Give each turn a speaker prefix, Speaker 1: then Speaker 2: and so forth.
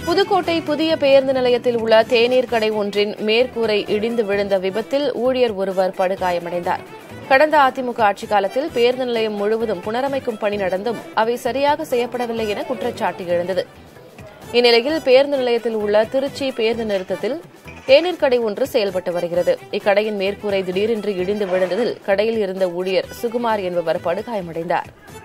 Speaker 1: புதுக்கோட்டை புதிய பேருந்து நிலையத்தில் உள்ள தேநீர் கடை ஒன்றின் மேற்கூரை இடிந்து விழுந்த விபத்தில் ஊழியர் ஒருவர் படுகாயமடைந்தார். கடந்த அதிமுக ஆட்சிக் காலத்தில் பேருந்து நிலையம் முழுவதும் புனரமைக்கும் பணி நடந்தும் அவை சரியாக செய்யப்படவில்லை என குற்றச்சாட்டு எழுந்தது. இந்நிலையில் பேருந்து நிலையத்தில் உள்ள திருச்சி பேருந்து நிறுத்தத்தில் தேநீர் கடை ஒன்று செயல்பட்டு வருகிறது. இக்கடையின் மேற்கூரை திடீரென்று இடிந்து விழுந்ததில் கடையில் இருந்த ஊழியர் சுகுமார் என்பவர் படுகாயமடைந்தார்.